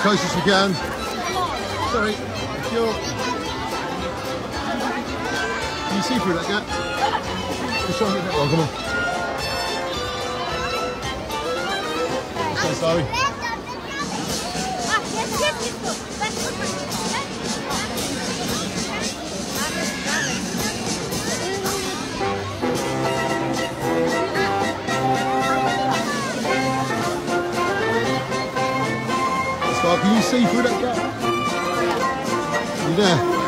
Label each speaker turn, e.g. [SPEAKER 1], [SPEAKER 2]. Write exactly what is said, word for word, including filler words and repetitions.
[SPEAKER 1] close as you can. Sorry, you're... Can you see through that gap? Just try and get that one, come on. So sorry. Can you see through that gap? You there?